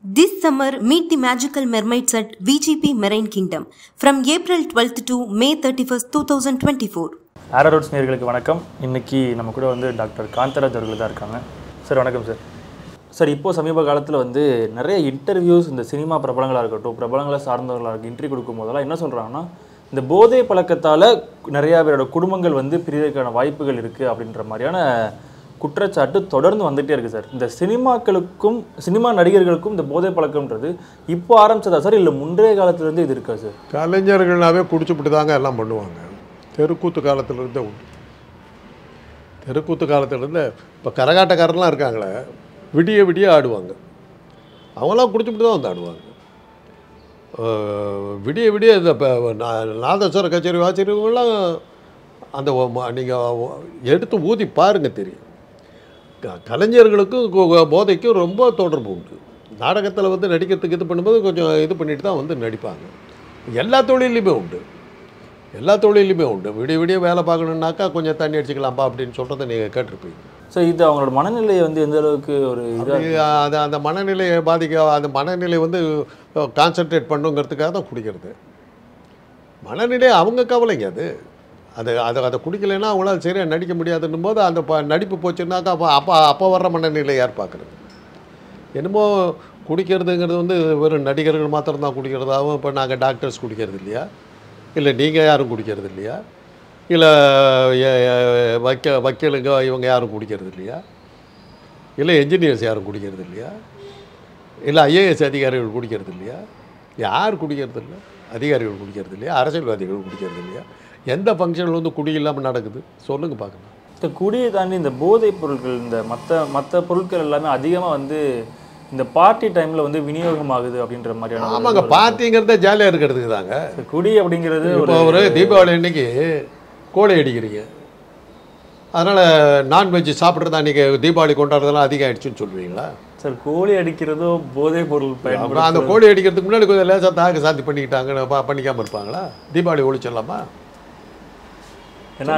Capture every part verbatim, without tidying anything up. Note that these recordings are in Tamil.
This summer, meet the magical mermaids at V G P Marine Kingdom from April twelfth to May thirty-first, twenty twenty-four. ஆரோட்ஸ் நேயர்களுக்கு வணக்கம். இன்னைக்கு நம்ம கூட வந்து டாக்டர் காந்தராஜ் அவர்கள் தான் இருக்காங்க. சார் வணக்கம் சார். சார் இப்போ சமீப காலத்தில் வந்து நிறைய இன்டர்வியூஸ் இந்த சினிமா பிரபலங்களாக இருக்கட்டும், பிரபலங்களை சார்ந்தவர்களாக இருக்கு இன்டர்வியூ கொடுக்கும் போதெல்லாம் என்ன சொல்கிறாங்கன்னா, இந்த போதை பழக்கத்தால் நிறையா பேரோட குடும்பங்கள் வந்து பிரிவதற்கான வாய்ப்புகள் இருக்குது அப்படின்ற மாதிரியான குற்றச்சாட்டு தொடர்ந்து வந்துகிட்டே இருக்குது சார். இந்த சினிமாக்களுக்கும் சினிமா நடிகர்களுக்கும் இந்த போதை பழக்கம்ன்றது இப்போ ஆரம்பிச்சதா சார், இல்லை முந்தைய காலத்துலேருந்து இது இருக்கா சார்? கலைஞர்களாகவே குடிச்சுப்பிட்டு தாங்க எல்லாம் பண்ணுவாங்க. தெருக்கூத்து காலத்திலேருந்தே உண்டு. தெருக்கூத்து காலத்திலேருந்து இப்போ கரகாட்டக்காரர்லாம் இருக்காங்களே, விடிய விடிய ஆடுவாங்க. அவங்களாம் குடிச்சுப்பிட்டு தான் வந்து ஆடுவாங்க. விடிய விடிய இந்த இப்போ நாதஸ்வர கச்சேரி வாசிக்கிறவங்களாம் அந்த நீங்கள் எடுத்து ஊதி பாருங்கள் தெரியும். கலைஞர்களுக்கும் போதைக்கும் ரொம்ப தொடர்பு உண்டு. நாடகத்தில் வந்து நடிக்கிறதுக்கு இது பண்ணும்போது கொஞ்சம் இது பண்ணிட்டு தான் வந்து நடிப்பாங்க. எல்லா தொழிலையுமே உண்டு, எல்லா தொழிலையுமே உண்டு. விடிய விடிய வேலை பார்க்கணுன்னாக்கா கொஞ்சம் தண்ணி அடிச்சுக்கலாம்ப்பா அப்படின்னு சொல்கிறத நீங்கள் கேட்டிருப்பீங்க. ஸோ இது அவங்களோட மனநிலையை வந்து எந்த அளவுக்கு ஒரு அது அந்த மனநிலையை பாதிக்க, அந்த மனநிலை வந்து கான்சன்ட்ரேட் பண்ணுங்கிறதுக்காக தான் குடிக்கிறது. மனநிலை அவங்க கவலைங்க. அது அது அதை அதை குடிக்கலைன்னா அவங்களால சரியாக நடிக்க முடியாதுன்னும் போது அந்த ப நடிப்பு போச்சுன்னாக்கா அப்போ அப்போ அப்போ வர்ற மனநிலை யார் பார்க்குறது? என்னமோ குடிக்கிறதுங்கிறது வந்து வெறும் நடிகர்கள் மாத்திரம்தான் குடிக்கிறதாகவும், இப்போ நாங்கள் டாக்டர்ஸ் குடிக்கிறது இல்லையா, இல்லை நீங்கள் யாரும் குடிக்கிறது இல்லையா, இல்லை வைக்க வக்கீலுங்க இவங்க யாரும் குடிக்கிறது இல்லையா, இல்லை என்ஜினியர்ஸ் யாரும் குடிக்கிறது இல்லையா, இல்லை ஐஏஎஸ் அதிகாரிகள் குடிக்கிறது இல்லையா? யார் குடிக்கிறது இல்லை? அதிகாரிகள் குடிக்கிறது இல்லையா? அரசியல்வாதிகள் குடிக்கிறது இல்லையா? எந்த ஃபங்க்ஷனில் வந்து குடி இல்லாமல் நடக்குது சொல்லுங்கள் பார்க்கலாம். இந்த குடியை தாண்டி இந்த போதைப் பொருட்கள், இந்த மற்ற மற்ற பொருட்கள் எல்லாமே அதிகமாக வந்து இந்த பார்ட்டி டைமில் வந்து விநியோகம் ஆகுது அப்படின்ற மாதிரியான. ஆமாங்க, பார்ட்டிங்கிறத ஜாலியாக இருக்கிறதுக்கு தாங்க. குடி அப்படிங்கிறது இப்போ ஒரு தீபாவளி அன்னைக்கு கோழி அடிக்கிறீங்க, அதனால் நான்வெஜ் சாப்பிட்றது அன்றைக்கி தீபாவளி கொண்டாடுறதெல்லாம் அதிகம் ஆகிடுச்சுன்னு சொல்லுவீங்களா? சார் கோழி அடிக்கிறதோ போதைப் பொருள் பயன்படுத்த, அந்த கோழி அடிக்கிறதுக்கு முன்னாடி கொஞ்சம் லேசாக தாக சாந்தி பண்ணிக்கிட்டாங்க, பா பண்ணிக்காமல் இருப்பாங்களா? தீபாவளி ஒழிச்சிடலாமா? ஏன்னா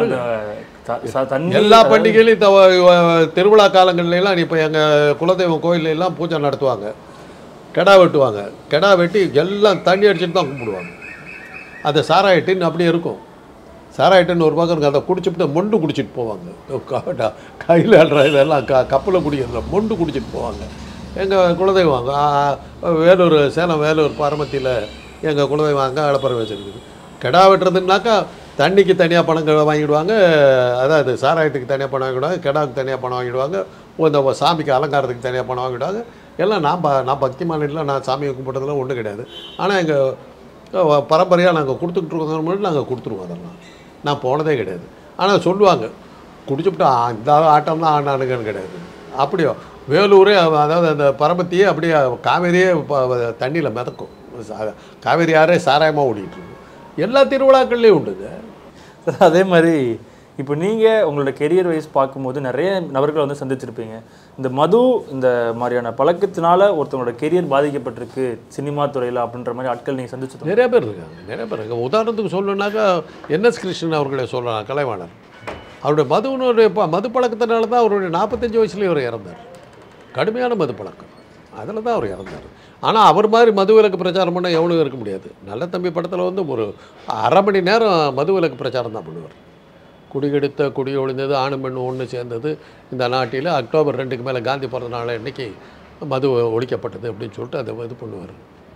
எல்லா பண்டிகையிலையும் திருவிழா காலங்கள்லாம் இப்போ எங்கள் குலதெய்வம் கோயிலெல்லாம் பூஜை நடத்துவாங்க, கெடா வெட்டுவாங்க. கெடா வெட்டி எல்லாம் தண்ணி அடிச்சுட்டு தான் கும்பிடுவாங்க. அது சாராயிட்டுன்னு அப்படியே இருக்கும். சாராயிட்டுன்னு ஒரு பக்கம் இருக்கும். அதை குடிச்சுட்டு மொண்டு குடிச்சிட்டு போவாங்க. கையில் ஆடுற இதெல்லாம் க கப்பில் குடிக்கிறதுல மொண்டு குடிச்சிட்டு போவாங்க. எங்கள் குலதெய்வம் வேலூர், சேலம் வேலூர் பாரமத்தியில் எங்கள் குலதெய்வம் அங்கே அளப்பறை வச்சுருக்குது. கெடா வெட்டுறதுனாக்கா தண்ணிக்கு தனியாக பணம் வாங்கிடுவாங்க, அதாவது சாராயத்துக்கு தனியாக பணம் வாங்கிடுவாங்க, கெடாவுக்கு தனியாக பணம் வாங்கிடுவாங்க, இந்த சாமிக்கு அலங்காரத்துக்கு தனியாக பணம் வாங்கிடுவாங்க. எல்லாம் நான் ப நான் பக்தி மாநிலத்தில் நான் சாமியை கும்பிட்றதுலாம் ஒன்றும் கிடையாது. ஆனால் எங்கள் பரம்பரையாக நாங்கள் கொடுத்துக்கிட்டு இருக்கோங்க முன்னாடி நாங்கள் கொடுத்துருவோம். அதெல்லாம் நான் போனதே கிடையாது. ஆனால் சொல்லுவாங்க குடிச்சுவிட்டு இந்த ஆட்டம் தான் ஆனானுங்கன்னு கிடையாது. அப்படியோ வேலூரே, அதாவது அந்த பரமத்தியே அப்படியே காவேரியே தண்ணியில் மிதக்கும். காவேரி யாரே சாராயமாக ஓடிக்கிட்டு இருக்கும். எல்லா திருவிழாக்கள்லேயும் உண்டுங்க. அதே மாதிரி இப்போ நீங்கள் உங்களோட கெரியர் வைஸ் பார்க்கும்போது நிறைய நபர்களை வந்து சந்திச்சிருப்பீங்க. இந்த மது, இந்த மாதிரியான பழக்கத்தினால ஒருத்தவங்களோட கெரியர் பாதிக்கப்பட்டிருக்கு சினிமா துறையில் அப்படின்ற மாதிரி ஆட்கள் நீங்கள் சந்திச்சு நிறைய பேர் இருக்காங்க. நிறைய பேர் இருக்காங்க. உதாரணத்துக்கு சொல்லணுன்னாக்கா என்எஸ் கிருஷ்ணன் அவர்களே சொல்லலாம், கலைவாணர். அவருடைய மதுனுடைய மது பழக்கத்தினால தான் அவருடைய நாற்பத்தஞ்சு வயசுலேயே அவர் இறந்தார். கடுமையான மது பழக்கம், அதில் தான் அவர் இறந்தார். ஆனால் அவர் மாதிரி மது விலக்கு பிரச்சாரம் பண்ண எவ்வளோ இருக்க முடியாது. நல்ல தம்பி படத்தில் வந்து ஒரு அரை மணி நேரம் மது விலக்கு பிரச்சாரம் தான் பண்ணுவார். குடிகெடுத்த குடி ஒழிந்தது ஆணும் பெண்ணு ஒன்று சேர்ந்தது இந்த நாட்டில் அக்டோபர் ரெண்டுக்கு மேலே காந்தி பிறந்த நாள் அன்றைக்கி மது ஒழிக்கப்பட்டது அப்படின்னு சொல்லிட்டு அதை இது பண்ணுவார்.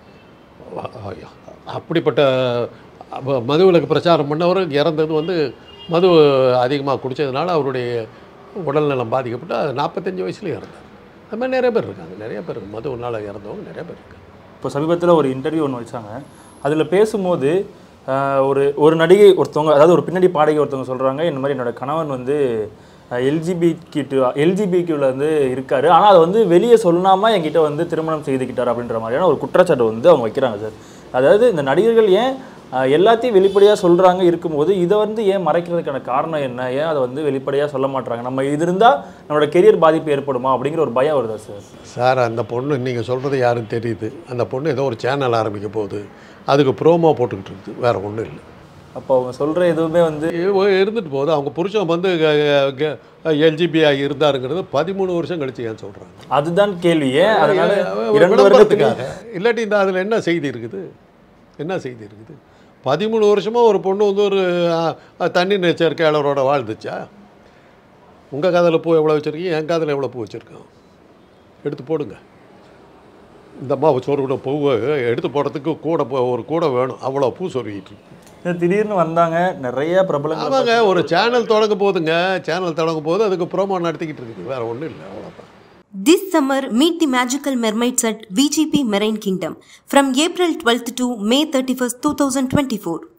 அப்படிப்பட்ட மது விலக்கு பிரச்சாரம் பண்ணவர் இறந்தது வந்து மது அதிகமாக குடித்ததுனால அவருடைய உடல்நலம் பாதிக்கப்பட்டு அது நாற்பத்தஞ்சு வயசுலேயும் இறந்தார். அது மாதிரி நிறைய பேர் இருக்காங்க. நிறைய பேர் மதுவினால் இறந்தவங்க நிறைய பேர் இருக்காங்க. இப்போ சமீபத்தில் ஒரு இன்டர்வியூ ஒன்று வச்சாங்க. அதில் பேசும்போது ஒரு ஒரு நடிகை ஒருத்தவங்க, அதாவது ஒரு பின்னணி பாடகி ஒருத்தவங்க சொல்கிறாங்க, இந்த மாதிரி என்னோடய கணவன் வந்து எல்ஜிபிக்யூ எல்ஜிபிக்யூவில் வந்து இருக்கார், ஆனால் அதை வந்து வெளியே சொல்லாமல் என்கிட்ட வந்து திருமணம் செய்துக்கிட்டார் அப்படின்ற மாதிரியான ஒரு குற்றச்சாட்டு வந்து அவங்க வைக்கிறாங்க சார். அதாவது இந்த நடிகர்கள் ஏன் எல்லாத்தையும் வெளிப்படையாக சொல்கிறாங்க இருக்கும்போது இதை வந்து ஏன் மறைக்கிறதுக்கான காரணம் என்ன? ஏன் அதை வந்து வெளிப்படையாக சொல்ல மாட்டாங்க? நம்ம இது இருந்தால் நம்மளோட கெரியர் பாதிப்பு ஏற்படுமா அப்படிங்கிற ஒரு பயம் வருதா சார்? சார் அந்த பொண்ணு நீங்கள் சொல்கிறது யாரும் தெரியுது. அந்த பொண்ணு ஏதோ ஒரு சேனல் ஆரம்பிக்க போகுது, அதுக்கு ப்ரோமோ போட்டுக்கிட்டு இருக்குது, வேறு ஒன்றும் இல்லை. அப்போ அவங்க சொல்கிற எதுவுமே வந்து இருந்துட்டு போகுது. அவங்க புருஷன் வந்து எல்ஜிபியாக இருந்தாருங்கிறது பதிமூணு வருஷம் கழிச்சு ஏன் சொல்கிறாங்க? அதுதான் கேள்வியே. அதனால விளம்பரத்துக்காக இல்லாட்டி இந்த அதில் என்ன செய்தி இருக்குது? என்ன செய்தி இருக்குது? பதிமூணு வருஷமாக ஒரு பொண்ணு வந்து ஒரு தண்ணி நேச்சர்க்கையாளரோட வாழ்ந்துச்சா? உங்கள் காதில் பூ எவ்வளோ வச்சுருக்கீங்க, என் காதில் எவ்வளோ பூ வச்சுருக்கோம்? எடுத்து போடுங்க. இந்த அம்மா சொருவிட பூவை எடுத்து போடுறதுக்கு கூட ஒரு கூட வேணும், அவ்வளோ பூ சொருகிட்டு இருக்கு. திடீர்னு வந்தாங்க நிறைய பிரபலங்கள். ஆமாங்க, ஒரு சேனல் தொடங்க போதுங்க, சேனல் தொடங்க போது அதுக்கு ப்ரோமோ நடத்திக்கிட்டு இருக்குது, வேறு ஒன்றும் இல்லை, அவ்வளோதான். This summer, meet the magical mermaids at V G P Marine Kingdom from April twelfth to May thirty-first, two thousand twenty-four.